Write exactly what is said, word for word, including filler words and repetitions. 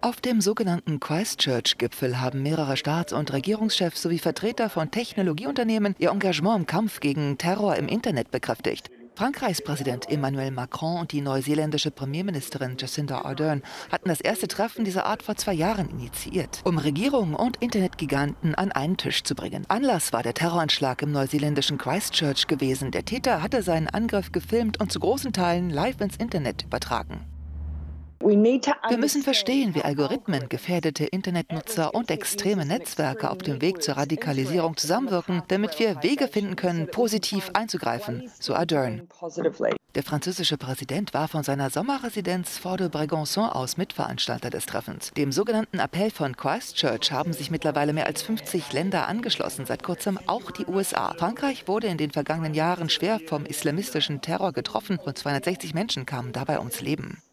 Auf dem sogenannten Christchurch-Gipfel haben mehrere Staats- und Regierungschefs sowie Vertreter von Technologieunternehmen ihr Engagement im Kampf gegen Terror im Internet bekräftigt. Frankreichs Präsident Emmanuel Macron und die neuseeländische Premierministerin Jacinda Ardern hatten das erste Treffen dieser Art vor zwei Jahren initiiert, um Regierungen und Internetgiganten an einen Tisch zu bringen. Anlass war der Terroranschlag im neuseeländischen Christchurch gewesen. Der Täter hatte seinen Angriff gefilmt und zu großen Teilen live ins Internet übertragen. Wir müssen verstehen, wie Algorithmen, gefährdete Internetnutzer und extreme Netzwerke auf dem Weg zur Radikalisierung zusammenwirken, damit wir Wege finden können, positiv einzugreifen, so Ardern. Der französische Präsident war von seiner Sommerresidenz Fort de Brégançon aus Mitveranstalter des Treffens. Dem sogenannten Appell von Christchurch haben sich mittlerweile mehr als fünfzig Länder angeschlossen, seit kurzem auch die U S A. Frankreich wurde in den vergangenen Jahren schwer vom islamistischen Terror getroffen und zweihundertsechzig Menschen kamen dabei ums Leben.